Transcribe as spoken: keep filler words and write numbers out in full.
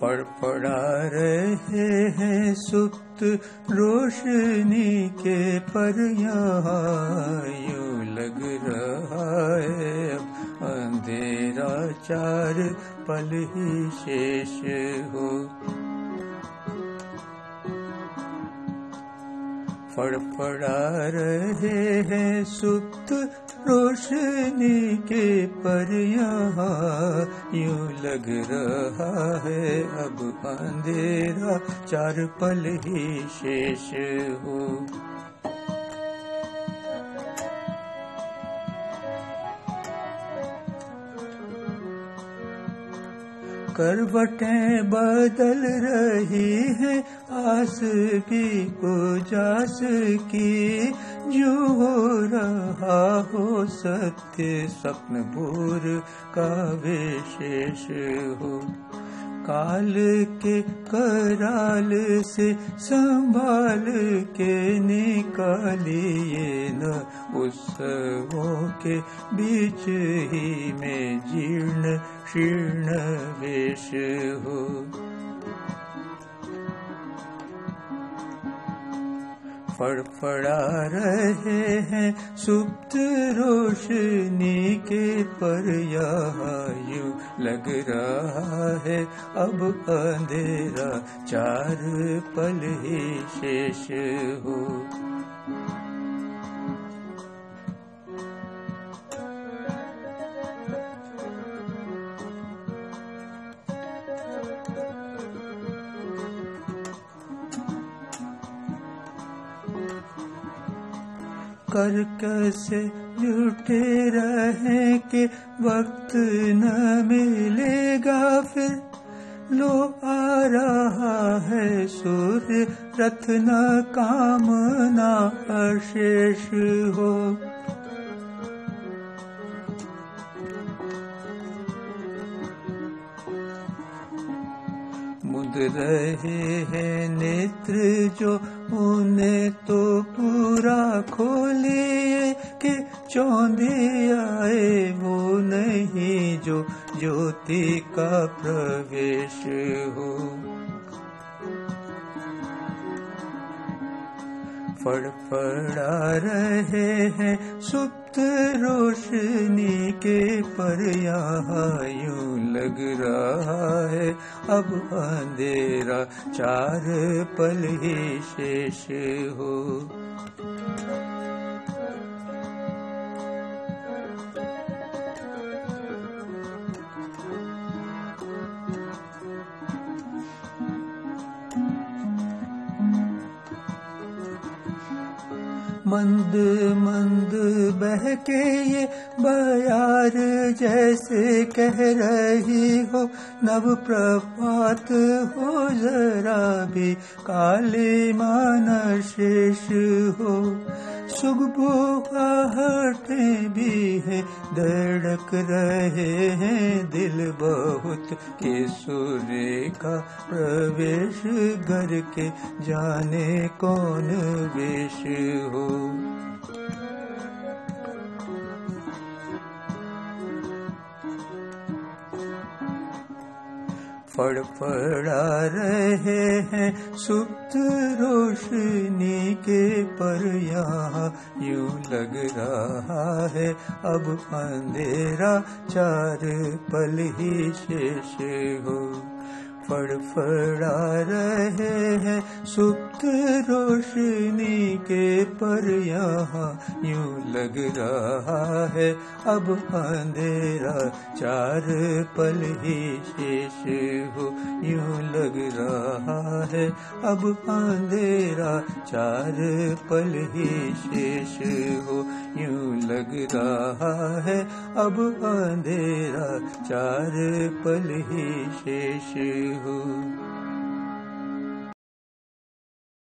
फड़फड़ा रहे हैं सुप्त रोशनी के पर यहाँ यूं लग रहा है अब अंधेरा चार पल ही शेष हो। फड़फड़ा रहे हैं सुप्त रोशनी के पर यहाँ यूं लग रहा है अब अंधेरा चार पल ही शेष हो। करवटें बदल रही हैं आस की उजास की, जो हो रहा हो सत्य स्वप्न भूर का विशेष हो। काल के कराल से संभाल के निकालिए न उत्सवों के बीच ही में जीर्ण शीर्ण वेश हो। फड़फड़ा रहे हैं सुप्त रोशनी के पर यहाँ यूं लग रहा है अब अंधेरा चार पल ही शेष हो। कर कैसे जुटे रहे कि वक्त न मिलेगा फिर, लो आ रहा है सूर्य रथ न कामना अशेष हो। मुद रहे हैं नेत्र जो उन्हें तो पूरा खोलिए कि चौंधी आए वो नहीं जो ज्योति का प्रवेश हो। फड़फड़ा रहे हैं सुप्त रोशनी के पर यहाँ यूं लग रहा है अब अंधेरा चार पल ही शेष हो। मंद मंद बहके ये बयार जैसे कह रही हो, नव प्रभात हो जरा भी काली मान शेष हो। सुगबुगाहटें भी है धड़क रहे हैं दिल बहुत के सूर्य का प्रवेश घर के जाने कौन वेश हो। फड़फड़ा रहे हैं सुप्त रोशनी के पर यहाँ यूं लग रहा है अब अंधेरा चार पल ही शेष हो। फड़फड़ा रहे हैं सुप्त रोशनी के पर यहाँ यूं लग रहा है अब अंधेरा चार पल ही शेष हो। यूं लग रहा है अब अंधेरा चार पल ही शेष हो। यूं लग रहा है अब अंधेरा चार पल ही शेष हो।